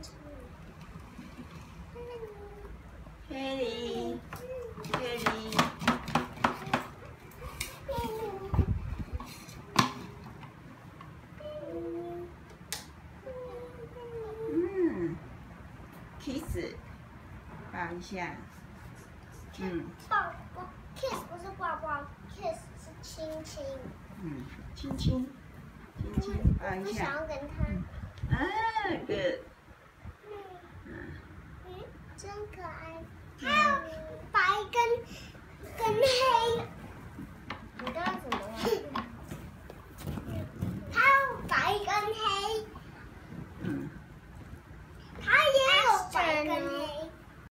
Kelly，Kelly，kiss， 抱一下， 抱抱 ，kiss 不是抱抱 ，kiss 是亲亲。 亲亲，亲亲，抱一下。 不想要跟他。 good。 真可爱。还有白跟